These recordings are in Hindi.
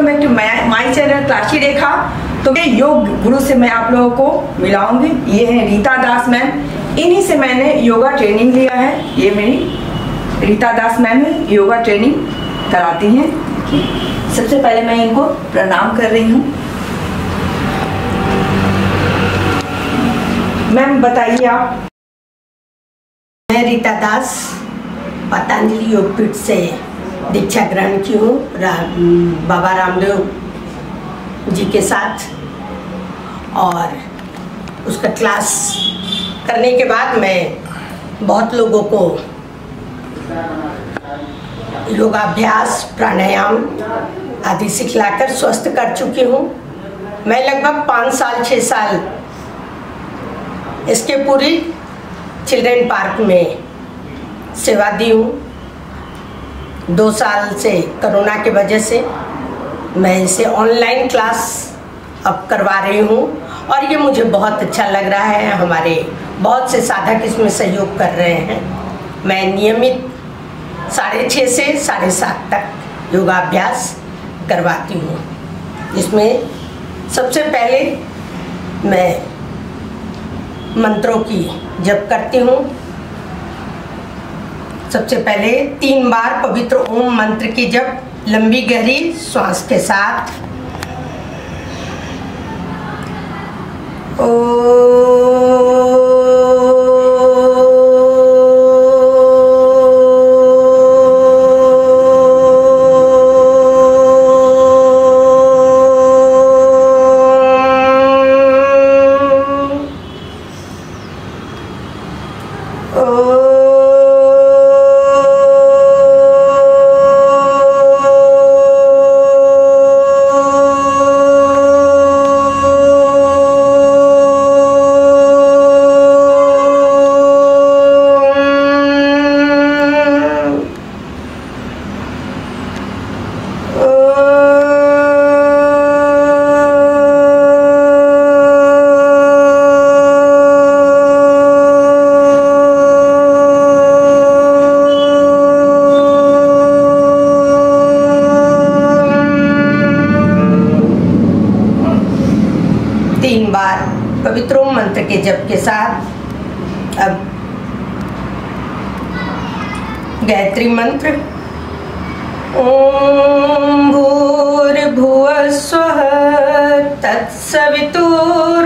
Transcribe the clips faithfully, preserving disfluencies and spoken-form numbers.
Welcome back to my channel classy Rekha. तो ये योग गुरु से मैं आप लोगों को मिलाऊंगी। ये है रीता दास मैम, इन्हीं से मैंने योगा ट्रेनिंग लिया है। ये मेरी रीता दास मैम है, योगा ट्रेनिंग कराती हैं। सबसे पहले मैं इनको प्रणाम कर रही हूँ। मैम बताइए आप। मैं रीता दास पतंजलि योगपीठ से दीक्षा ग्रहण की हूँ रा, बाबा रामदेव जी के साथ, और उसका क्लास करने के बाद मैं बहुत लोगों को योगाभ्यास, प्राणायाम आदि सिखलाकर स्वस्थ कर चुकी हूँ। मैं लगभग पाँच साल छः साल इसके पूरी चिल्ड्रेन पार्क में सेवा दी हूँ। दो साल से कोरोना की वजह से मैं इसे ऑनलाइन क्लास अब करवा रही हूँ और ये मुझे बहुत अच्छा लग रहा है। हमारे बहुत से साधक इसमें सहयोग कर रहे हैं। मैं नियमित साढ़े छः से साढ़े सात तक योगाभ्यास करवाती हूँ। इसमें सबसे पहले मैं मंत्रों की जप करती हूँ। सबसे पहले तीन बार पवित्र ओम मंत्र की जप लंबी गहरी श्वास के साथ। ओ तीन बार पवित्र ओम मंत्र के जप के साथ अब गायत्री मंत्र। ओम भूर्भुवः स्वः तत्सवितुर्वरेण्यं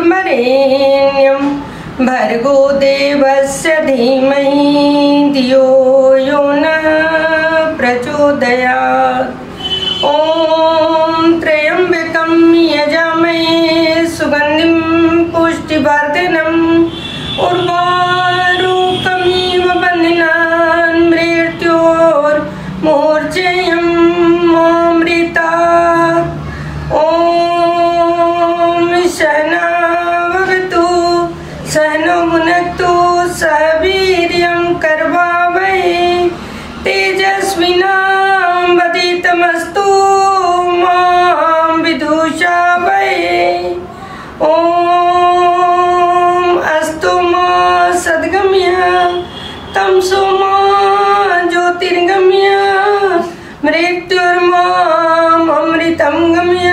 भर्गो देवस्य धीमहि धियो यो नः प्रचोदयात्। ओम त्र्यंबकं यजामहे सुगंधिं पुष्टिवर्धनम् उर्वारुकमिव बन्धनान् मृत्योर्मूर्छयमृतात्। ओम सहना भवतु सहनो भुनक्तु सह वीर्यं करवावहै तेजस्विनावधीतमस्तु मा विदुषावहै। ओम अस्तु मा सद्गम्य तमसो मा ज्योतिर्गम्य मृत्युर्मामृतं गम्य।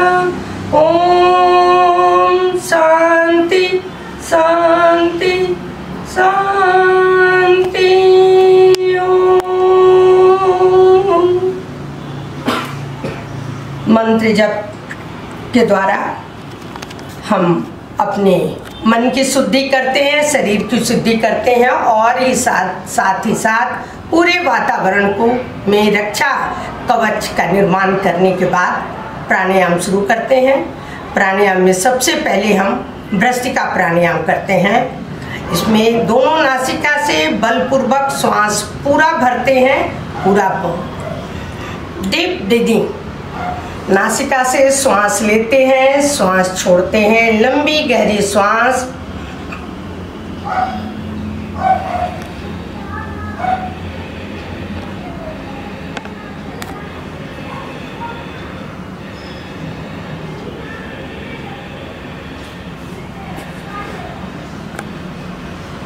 ओम शांति शांति शांति। ओम मंत्र जप के द्वारा हम अपने मन की शुद्धि करते हैं, शरीर की शुद्धि करते हैं और ही साथ साथ ही साथ पूरे वातावरण को में रक्षा कवच का निर्माण करने के बाद प्राणायाम शुरू करते हैं। प्राणायाम में सबसे पहले हम भ्रष्टिका प्राणायाम करते हैं। इसमें दोनों नासिका से बलपूर्वक श्वास पूरा भरते हैं, पूरा डीप ब्रीदिंग। नासिका से श्वास लेते हैं, श्वास छोड़ते हैं, लंबी गहरी श्वास।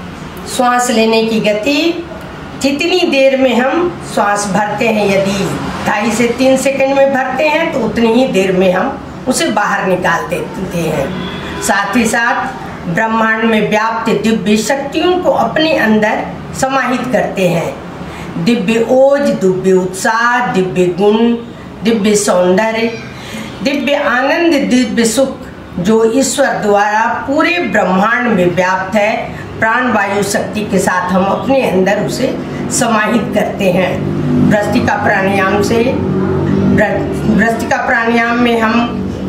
श्वास लेने की गति जितनी देर में हम श्वास भरते हैं, यदि ढाई से तीन सेकंड में भरते हैं तो उतनी ही देर में हम उसे बाहर निकाल देते हैं। साथ ही साथ ब्रह्मांड में व्याप्त दिव्य शक्तियों को अपने अंदर समाहित करते हैं। दिव्य ओज, दिव्य उत्साह, दिव्य गुण, दिव्य सौंदर्य, दिव्य आनंद, दिव्य सुख जो ईश्वर द्वारा पूरे ब्रह्मांड में व्याप्त है, प्राण वायु शक्ति के साथ हम अपने अंदर उसे समाहित करते हैं। भ्रष्टिका प्राणायाम से भ्रष्टिका प्राणायाम में हम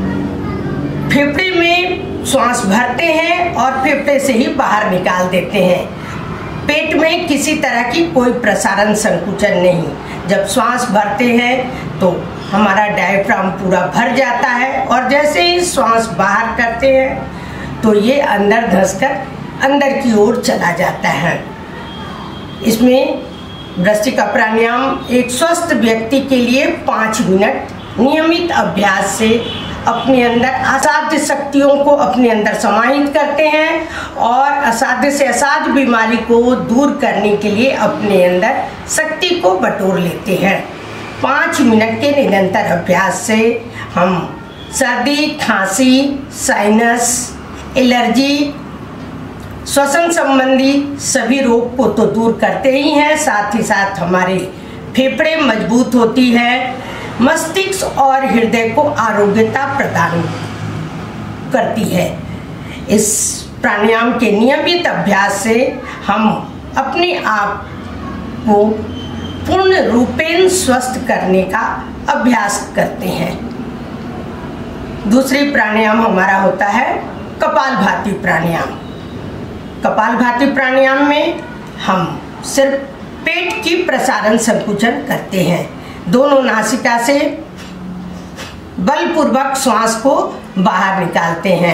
फेफड़े में श्वास भरते हैं और फेफड़े से ही बाहर निकाल देते हैं। पेट में किसी तरह की कोई प्रसारण संकुचन नहीं। जब श्वास भरते हैं तो हमारा डायफ्राम पूरा भर जाता है और जैसे ही श्वास बाहर करते हैं तो ये अंदर धंसकर अंदर की ओर चला जाता है। इसमें भ्रष्टिका प्राणायाम एक स्वस्थ व्यक्ति के लिए पाँच मिनट नियमित अभ्यास से अपने अंदर असाध्य शक्तियों को अपने अंदर समाहित करते हैं और असाध्य से असाध्य बीमारी को दूर करने के लिए अपने अंदर शक्ति को बटोर लेते हैं। पाँच मिनट के निरंतर अभ्यास से हम सर्दी, खांसी, साइनस, एलर्जी, श्वसन संबंधी सभी रोग को तो दूर करते ही हैं, साथ ही साथ हमारे फेफड़े मजबूत होती है, मस्तिष्क और हृदय को आरोग्यता प्रदान करती है। इस प्राणायाम के नियमित अभ्यास से हम अपने आप को पूर्ण रूपेण स्वस्थ करने का अभ्यास करते हैं। दूसरी प्राणायाम हमारा होता है कपालभाति प्राणायाम। कपालभाति प्राणायाम में हम सिर्फ पेट की प्रसारण संकुचन करते हैं। दोनों नासिका से बलपूर्वक श्वास को बाहर निकालते हैं।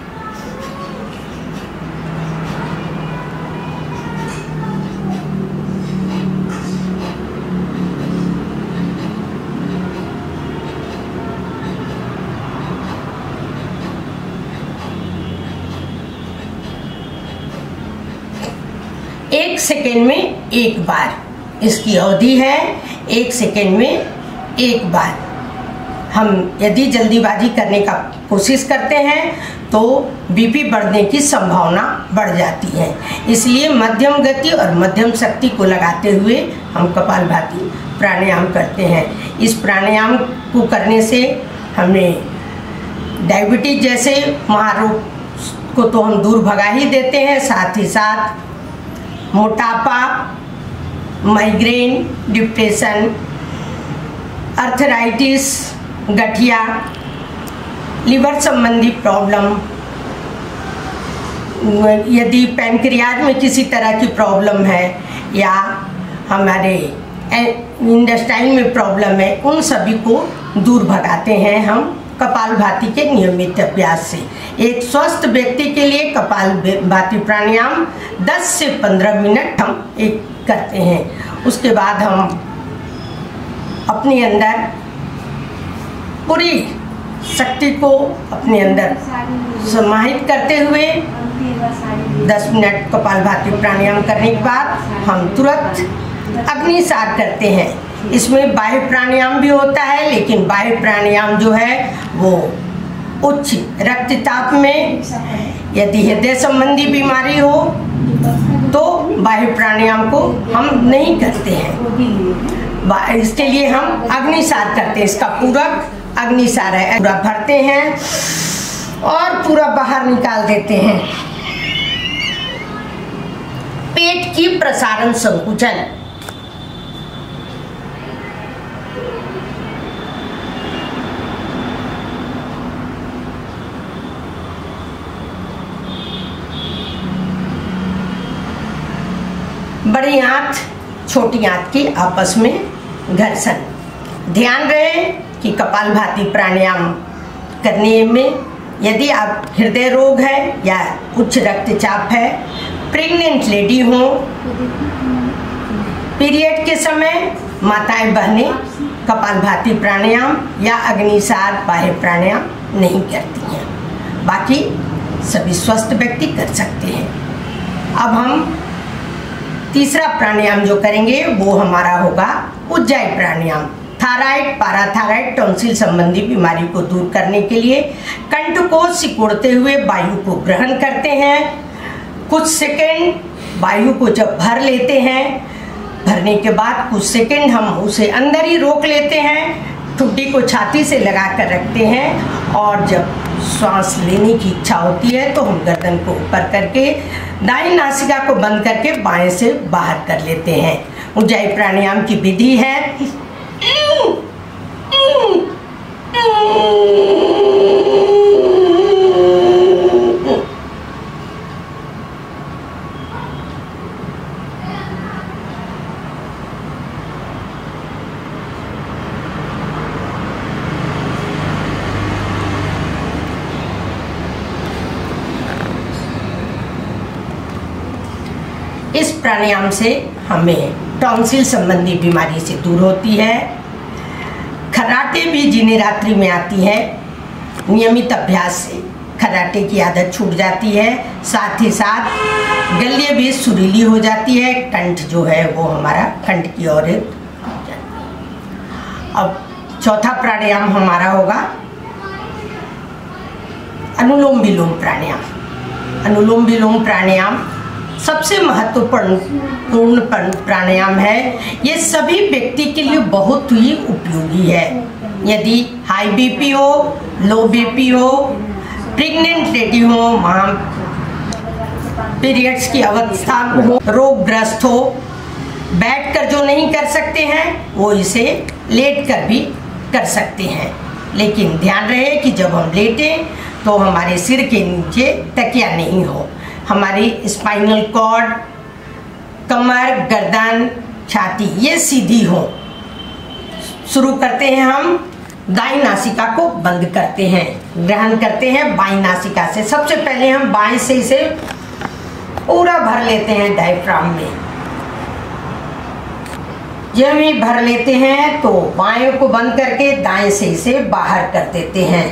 एक सेकेंड में एक बार इसकी अवधि है। एक सेकेंड में एक बार। हम यदि जल्दीबाजी करने का कोशिश करते हैं तो बीपी बढ़ने की संभावना बढ़ जाती है। इसलिए मध्यम गति और मध्यम शक्ति को लगाते हुए हम कपालभाति प्राणायाम करते हैं। इस प्राणायाम को करने से हमें डायबिटीज जैसे महारोग को तो हम दूर भगा ही देते हैं, साथ ही साथ मोटापा, माइग्रेन, डिप्रेशन, अर्थराइटिस, गठिया, लिवर संबंधी प्रॉब्लम, यदि पैनक्रियाज में किसी तरह की प्रॉब्लम है या हमारे इंटेस्टाइन में प्रॉब्लम है, उन सभी को दूर भगाते हैं हम कपालभाति के नियमित अभ्यास से। एक स्वस्थ व्यक्ति के लिए कपालभाति प्राणायाम दस से पंद्रह मिनट हम एक करते हैं। उसके बाद हम अपने अंदर पूरी शक्ति को अपने अंदर समाहित करते हुए दस मिनट कपालभाति प्राणायाम करने के बाद हम तुरंत अग्निसार करते हैं। इसमें बाह्य प्राणायाम भी होता है, लेकिन बाह्य प्राणायाम जो है वो उच्च रक्तचाप में, यदि हृदय संबंधी बीमारी हो तो बाह्य प्राणायाम को हम नहीं करते हैं। इसके लिए हम अग्निसार करते हैं। इसका पूरक अग्निसार है। पूरा भरते हैं और पूरा बाहर निकाल देते हैं। पेट की प्रसारण संकुचन। बड़ी आंत छोटी आंत की आपस में घर्षण। ध्यान रहे कि कपालभाति प्राणायाम करने में यदि आप हृदय रोग है या उच्च रक्तचाप है, प्रेग्नेंट लेडी हो, पीरियड के समय माताएं बहनें कपालभाति प्राणायाम या अग्निसार बाह्य प्राणायाम नहीं करती हैं। बाकी सभी स्वस्थ व्यक्ति कर सकते हैं। अब हम तीसरा प्राणायाम जो करेंगे वो हमारा होगा Ujjayi pranayama. Thyroid, parathyroid, tonsil संबंधी बीमारी को दूर करने के लिए कंठ को सिकुड़ते हुए वायु को ग्रहण करते हैं। कुछ सेकंड वायु को जब भर लेते हैं, भरने के बाद कुछ सेकंड हम उसे अंदर ही रोक लेते हैं, ठुड्डी को छाती से लगा कर रखते हैं और जब श्वास लेने की इच्छा होती है तो हम गर्दन को ऊपर करके दाईं नासिका को बंद करके बाएं से बाहर कर लेते हैं। ऊंचाई प्राणायाम की विधि है। इस प्राणायाम से हमें टॉन्सिल संबंधी बीमारी से दूर होती है। खर्राटे भी जिन्हें रात्रि में आती है, नियमित अभ्यास से खर्राटे की आदत छूट जाती है। साथ ही साथ गले भी सुरीली हो जाती है, कंठ जो है वो हमारा कंठ की ओर है। अब चौथा प्राणायाम हमारा होगा अनुलोम विलोम प्राणायाम। अनुलोम विलोम प्राणायाम सबसे महत्वपूर्ण पूर्ण प्राणायाम है। ये सभी व्यक्ति के लिए बहुत ही उपयोगी है। यदि हाई बीपी हो, लो बीपी हो, प्रेग्नेंट लेडी हो, वहाँ पीरियड्स की अवस्था हो, रोगग्रस्त हो, बैठकर जो नहीं कर सकते हैं वो इसे लेटकर भी कर सकते हैं। लेकिन ध्यान रहे कि जब हम लेटें तो हमारे सिर के नीचे तकिया नहीं हो, हमारी स्पाइनल कॉर्ड, कमर, गर्दन, छाती ये सीधी हो। शुरू करते हैं, हम दाईं नासिका को बंद करते हैं, ग्रहण करते हैं बाईं नासिका से। सबसे पहले हम बाएं से इसे पूरा भर लेते हैं डायफ्राम में। जब भी भर लेते हैं तो बाएं को बंद करके दाएं से इसे बाहर कर देते हैं।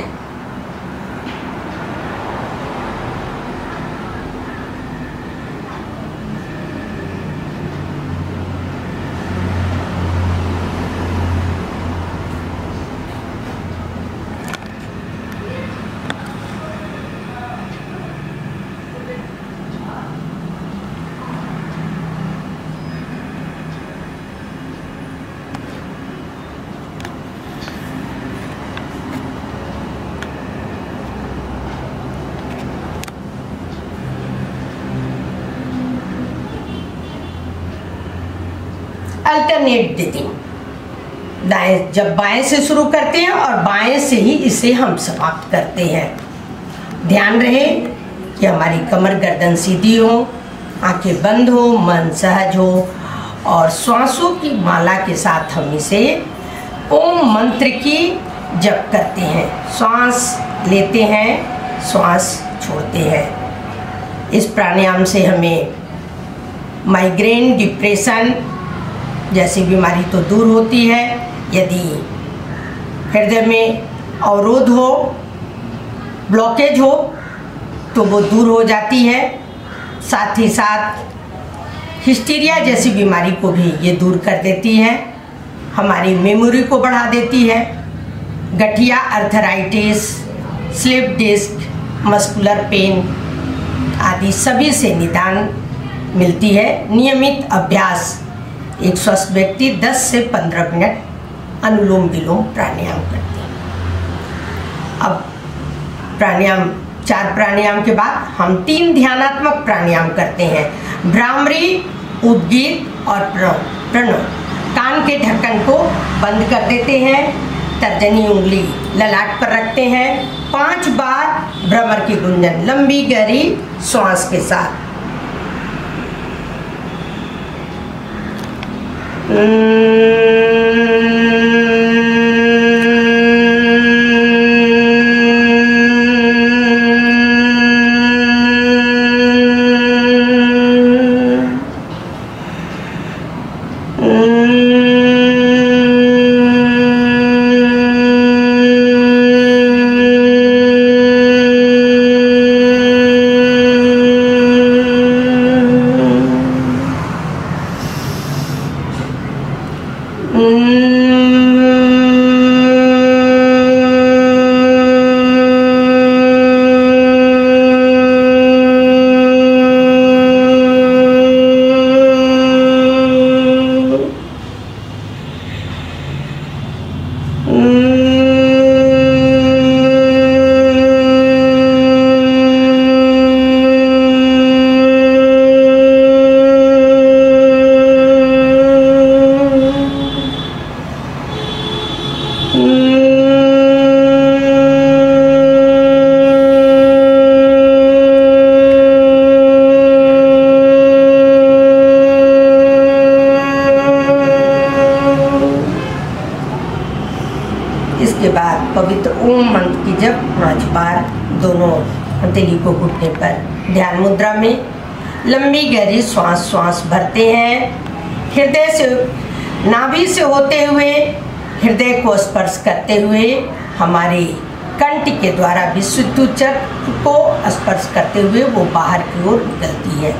अल्टरनेट ब्रीथिंग, दाएं जब बाएं से शुरू करते हैं और बाएं से ही इसे हम समाप्त करते हैं। ध्यान रहे कि हमारी कमर गर्दन सीधी हो, आंखें बंद हो, मन सहज हो और श्वासों की माला के साथ हम इसे ओम मंत्र की जप करते हैं। श्वास लेते हैं, श्वास छोड़ते हैं। इस प्राणायाम से हमें माइग्रेन, डिप्रेशन जैसी बीमारी तो दूर होती है। यदि हृदय में अवरोध हो, ब्लॉकेज हो तो वो दूर हो जाती है। साथ ही साथ हिस्टीरिया जैसी बीमारी को भी ये दूर कर देती है, हमारी मेमोरी को बढ़ा देती है। गठिया, arthritis, slip disc, muscular pain आदि सभी से निदान मिलती है। नियमित अभ्यास, एक स्वस्थ व्यक्ति दस से पंद्रह मिनट अनुलोम विलोम प्राणायाम करते हैं। अब प्राणायाम, चार प्राणायाम के बाद हम तीन ध्यानात्मक प्राणायाम करते हैं। भ्रामरी, उद्गीत और प्रणव। प्रणव कान के ढक्कन को बंद कर देते हैं, तर्जनी उंगली ललाट पर रखते हैं। पांच बार भ्रमर की गुंजन लंबी गहरी श्वास के साथ। Mm-hmm. पवित्र ओम मंत्र की जप पांच बार दोनों हथेली को घुटने पर ध्यान मुद्रा में लंबी गहरी श्वास श्वास भरते हैं। हृदय से नाभि से होते हुए हृदय को स्पर्श करते हुए हमारे कंठ के द्वारा विशुद्ध चक्र को स्पर्श करते हुए वो बाहर की ओर निकलती है।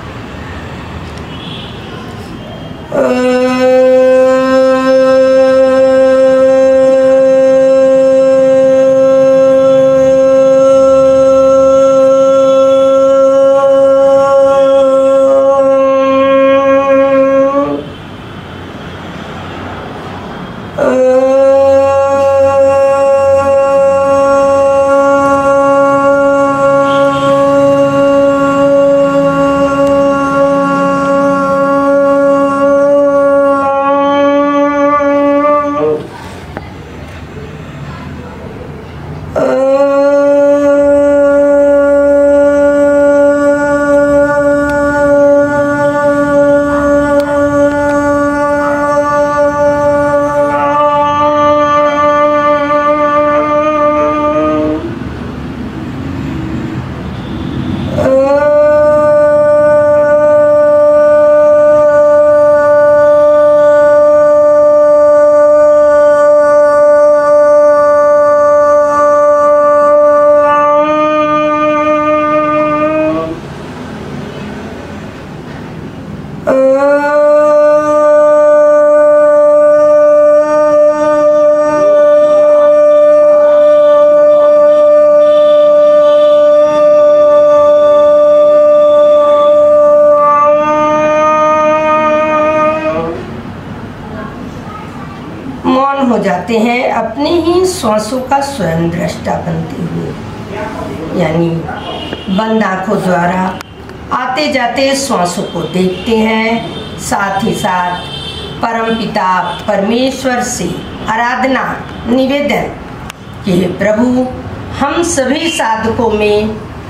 हो जाते हैं अपने ही श्वासों का स्वयं दृष्टा बनते हुए, यानी बंद आंखों द्वारा आते जाते श्वासों को देखते हैं। साथ ही साथ परमपिता परमेश्वर से आराधना निवेदन कि प्रभु हम सभी साधकों में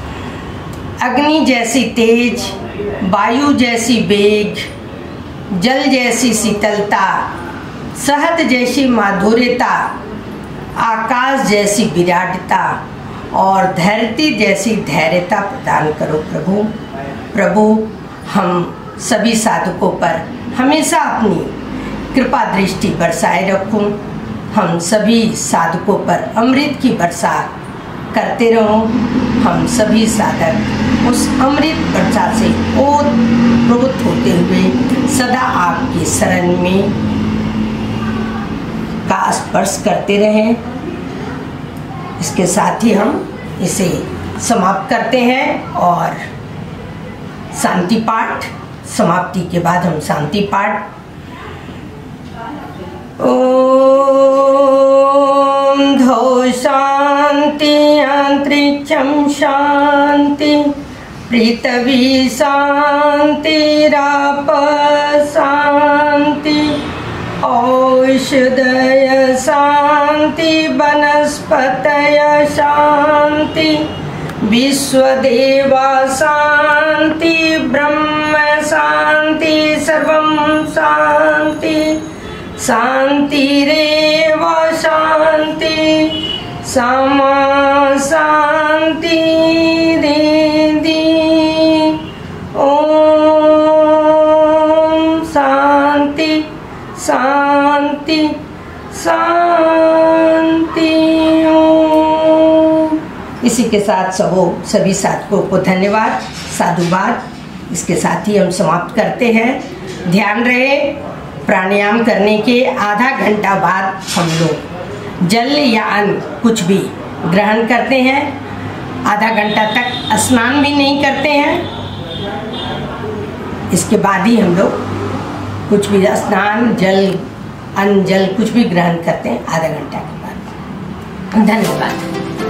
अग्नि जैसी तेज, वायु जैसी वेग, जल जैसी शीतलता, शहद जैसी माधुर्यता, आकाश जैसी विराटता और धरती जैसी धैर्यता प्रदान करो प्रभु। प्रभु हम सभी साधकों पर हमेशा अपनी कृपा दृष्टि बरसाए रखूं। हम सभी साधकों पर अमृत की वर्षा करते रहो। हम सभी साधक उस अमृत वर्षा से ओत-प्रोत होते हुए सदा आपकी शरण में का स्पर्श करते रहें। इसके साथ ही हम इसे समाप्त करते हैं और शांति पाठ समाप्ति के बाद हम शांति पाठ ओम धौ शांति अंतरिक्षं शांति पृथ्वी शांति राप शांति औषधय शांति वनस्पतय शांति विश्वदेवा शांति ब्रह्म शांति सर्वं शांति शांतिरेव शांति समा शांति रेदि ओम शांति शांति शांति। इसी के साथ सबों सभी साधकों को धन्यवाद, साधुवाद। इसके साथ ही हम समाप्त करते हैं। ध्यान रहे प्राणायाम करने के आधा घंटा बाद हम लोग जल या अन्न कुछ भी ग्रहण करते हैं। आधा घंटा तक स्नान भी नहीं करते हैं। इसके बाद ही हम लोग कुछ भी स्नान जल अन्न जल कुछ भी ग्रहण करते हैं आधा घंटा के बाद। धन्यवाद।